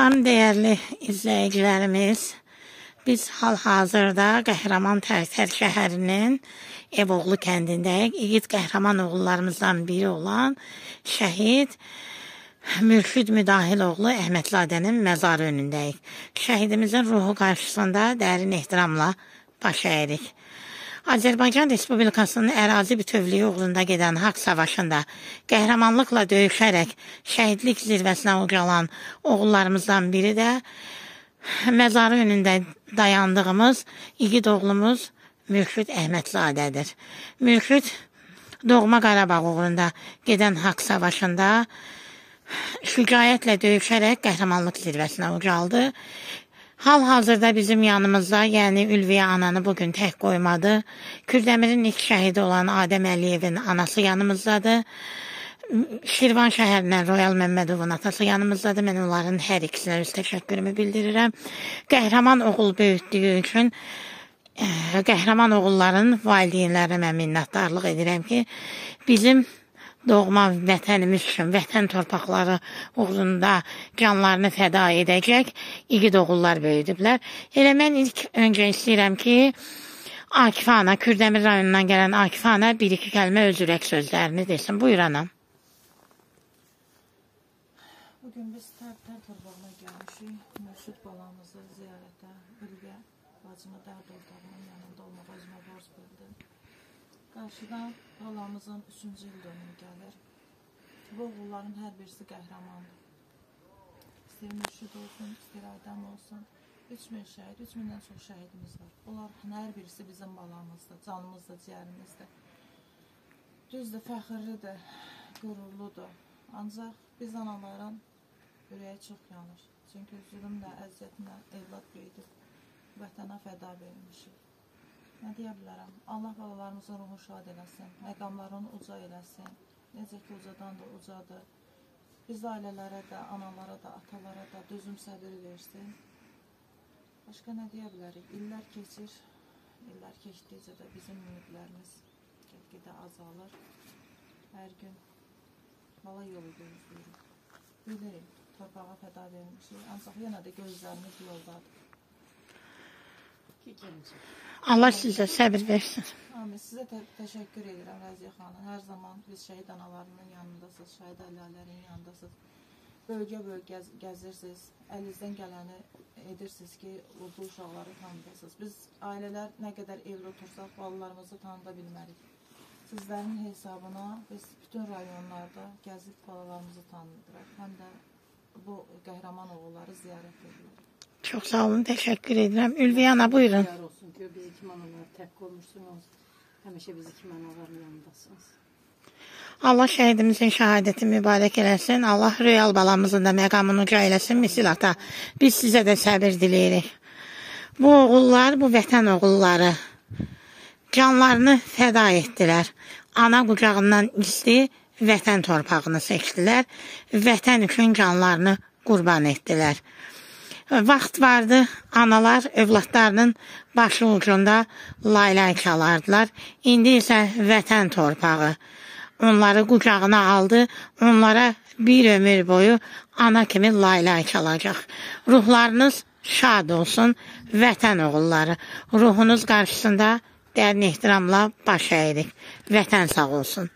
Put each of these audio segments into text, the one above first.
Salam değerli izləyicilərimiz. Biz hal-hazırda Qəhrəman Tərtər şəhərinin Evoğlu kəndindəyik. İgid qəhrəman oğullarımızdan biri olan şəhid Mürşid Müdahiloğlu Əhmədzadənin məzarı önündəyik. Şəhidimizin ruhu qarşısında dərin ehtiramla baş əyirik. Azərbaycan Respublikasının ərazi bütövlüyü uğrunda gedən haqq savaşında qəhrəmanlıqla döyüşərək şəhidlik zirvəsinə ucalan oğullarımızdan biri də məzarı önündə dayandığımız igid oğlumuz Mürşid Əhmədzadədir. Mürşid doğma Qarabağ uğrunda gedən haqq savaşında şücaətlə döyüşərək qəhrəmanlıq zirvəsinə ucaldı. Hal-hazırda bizim yanımızda, yəni Ülviyə ananı bugün tək qoymadı. Kürdəmirin ilk şəhidi olan Adəm Əliyevin anası yanımızdadır. Şirvan şəhərindən Royal Məmmədovun atası yanımızdadır. Mən onların hər ikisinə öz təşəkkürümü bildirirəm. Qəhrəman oğul böyütdüyü üçün qəhrəman oğulların valideynlərinə mən minnətdarlıq edirəm ki, bizim doğma vətənimiz üçün, vətən torpaqları uğrunda canlarını fəda edəcək igid oğullar böyüdüblər. Elə mən ilk öncə istəyirəm ki, Akifə ana, Kürdəmir rayonundan gələn Akifə ana bir-iki kəlmə öz ürək sözlərini desin. Buyur anam. Bugün biz Tərtər torpağına gəlmişik. Mürşid balamızı ziyarətə, Ülviyə bacımı dərd ortağının yanında olmağa özümə borc bildim. Qarşıdan balamızın 3-cü il dönümü gəlir. Bu oğulların hər birisi qəhrəmandır. İstəyir Mürşid olsun, istəyir Adəm olsun. 3000 şəhid, 3000-dən çox şəhidimiz var. Onların hər birisi bizim balamızdır, canımızdır, ciyərimizdir. Düzdür, fəxirlidir, qürurludur. Ancaq biz anaların ürəyi çox yanır. Çünki zülmlə, əziyyətlə evlad böyüdüb, vətənə fəda verilmişik. Nə deyə bilərəm? Allah balalarımızın ruhu şad eləsin, məqamlarını uca eləsin. Necə ki, ucadan da ucadır. Biz ailələrə də, analara da, atalara da dözüm səbir versin. Başqa nə deyə bilərik? İllər keçir, illər keçdikcə də bizim ümidlərimiz get-gedə azalır. Hər gün bala yolu gözləyirik. Bilirik, torpağa fəda verilmişik, ancaq yenə də gözlərimiz yoldadır. Allah sizə səbir versin. Amin. Sizə təşəkkür edirəm Rəziyə xanım. Hər zaman biz şəhid analarının yanındasınız, şəhid ailələrin yanındasınız. Bölgə-bölgə gəzirsiniz, əlinizdən gələni edirsiniz ki, bu uşaqları tanıdasınız. Biz ailələr nə qədər evdə otursaq, balalarımızı tanıda bilmərik. Sizlərin hesabına biz bütün rayonlarda gəzib balalarımızı tanıdırıq. Həm də bu qəhrəman oğulları ziyarət edirik. Çox sağ olun, təşəkkür edirəm. Ülviyə ana, buyurun. Yar olsun ki, bizi kim analar tək qoymursunuz. Həmişə bizi kim anaların yanındasınız. Allah şəhidimizin şəhadəti mübarək eləsin. Allah Rüyal balamızın da məqamını uca eləsin. Misil ata, biz sizə də səbir diləyirik. Bu oğullar, bu vətən oğulları canlarını fəda etdilər. Ana qucağından isti vətən torpağını seçdilər. Vətən üçün canlarını qurban etdilər. Vaxt vardı, analar övladlarının başı ucunda laylay çalardılar. İndi isə vətən torpağı onları qucağına aldı, onlara bir ömür boyu ana kimi laylay çalacaq. Ruhlarınız şad olsun, vətən oğulları. Ruhunuz qarşısında dərin ehtiramla baş əyirik. Vətən sağ olsun.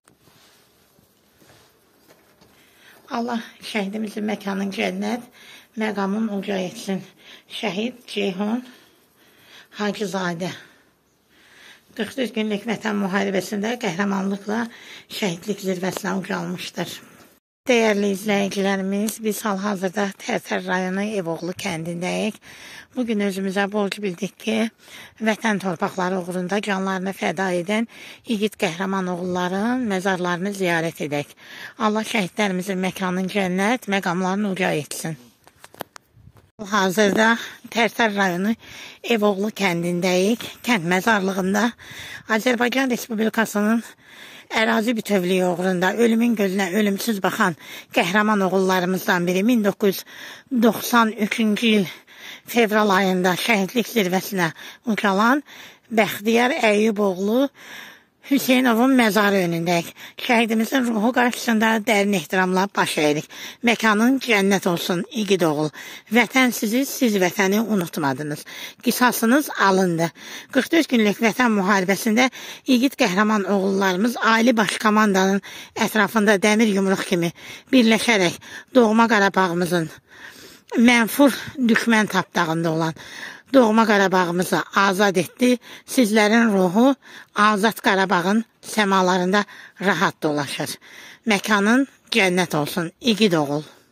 Allah şəhidimizin məkanın cənnət, məqamın uca etsin. Şəhid Ceyhun Hacızadə 44 günlük vətən müharibəsində qəhrəmanlıqla şəhidlik zirvəsinə ucalmışdır. Dəyərli izləyicilərimiz, biz hal-hazırda Tərtər rayonu Evoğlu kəndindəyik. Bugün özümüzə borc bildik ki, vətən torpaqları uğrunda canlarını fəda edən igid qəhrəman oğulların məzarlarını ziyarət edək. Allah şəhidlərimizin məkanın cənnət, məqamlarını uca etsin. Hazırda Tərtər rayonu Evoğlu kəndindəyik. Kənd məzarlığında Azərbaycan Respublikasının ərazi bütövlüyü uğrunda ölümün gözünə ölümsüz baxan qəhrəman oğullarımızdan biri 1993-cü il fevral ayında şəhidlik zirvəsinə ucalan Bəxtiyar Əyyuboğlu Hüseynovun məzarı önündəyik. Şəhidimizin ruhu qarşısında dərin ehtiramla baş əyirik. Məkanın cənnət olsun, igid oğul. Vətən sizi, siz vətəni unutmadınız. Qisasınız alındı. 44 günlük vətən müharibəsində igid qəhrəman oğullarımız Ali Baş Komandanın ətrafında dəmir yumruq kimi birləşərək doğma Qarabağımızın mənfur düşmən tapdağında olan doğma Qarabağımızı azad etdi. Sizlərin ruhu azad Qarabağın səmalarında rahat dolaşır. Məkanın cənnət olsun, igid oğul.